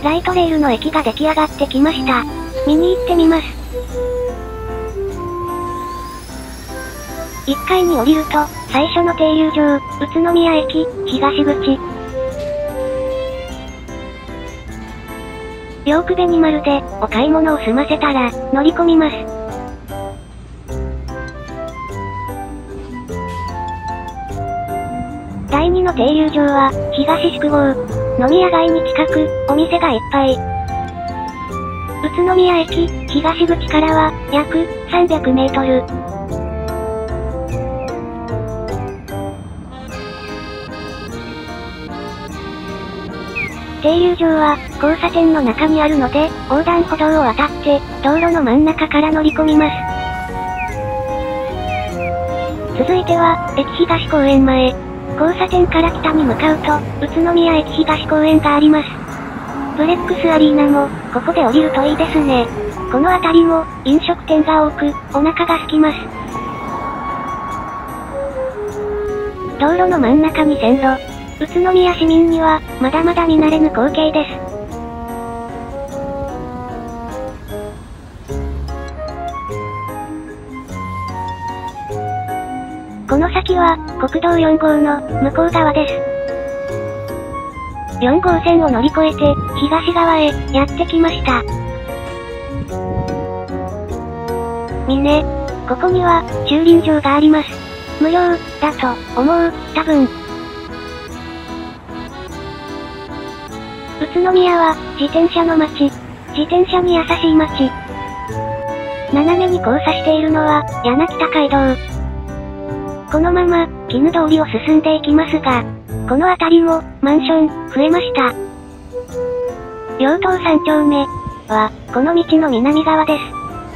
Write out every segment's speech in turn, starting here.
ライトレールの駅が出来上がってきました。見に行ってみます。1階に降りると、最初の停留場、宇都宮駅、東口。両区紅丸で、お買い物を済ませたら、乗り込みます。第2の停留場は、東宿郷。飲み屋街に近く、お店がいっぱい。宇都宮駅、東口からは、約、300メートル。停留場は、交差点の中にあるので、横断歩道を渡って、道路の真ん中から乗り込みます。続いては、駅東公園前。交差点から北に向かうと、宇都宮駅東公園があります。ブレックスアリーナも、ここで降りるといいですね。この辺りも、飲食店が多く、お腹が空きます。道路の真ん中に線路。宇都宮市民には、まだまだ見慣れぬ光景です。この先は、国道4号の、向こう側です。4号線を乗り越えて、東側へ、やってきました。ここには、駐輪場があります。無料、だと、思う、多分。宇都宮は、自転車の街。自転車に優しい街。斜めに交差しているのは、柳北街道。このまま、絹通りを進んでいきますが、この辺りも、マンション、増えました。両棟3丁目は、この道の南側です。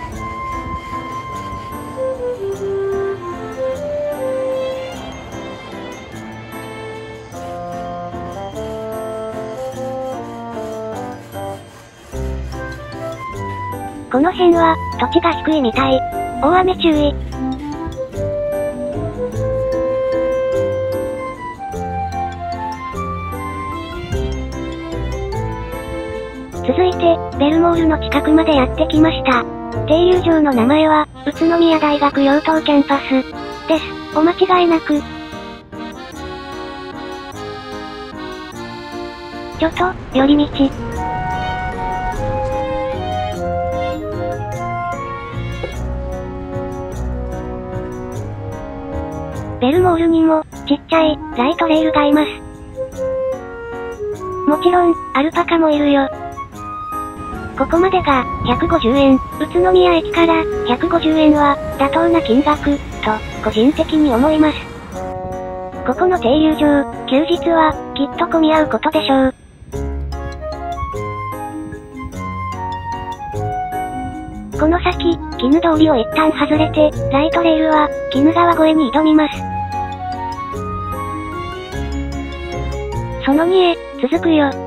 この辺は、土地が低いみたい。大雨注意。続いて、ベルモールの近くまでやってきました。停留場の名前は、宇都宮大学陽東キャンパス。です。お間違いなく。ちょっと、寄り道。ベルモールにも、ちっちゃい、ライトレールがいます。もちろん、アルパカもいるよ。ここまでが、150円。宇都宮駅から、150円は、妥当な金額、と、個人的に思います。ここの停留場、休日は、きっと混み合うことでしょう。この先、絹通りを一旦外れて、ライトレールは、鬼怒川越えに挑みます。その2へ、続くよ。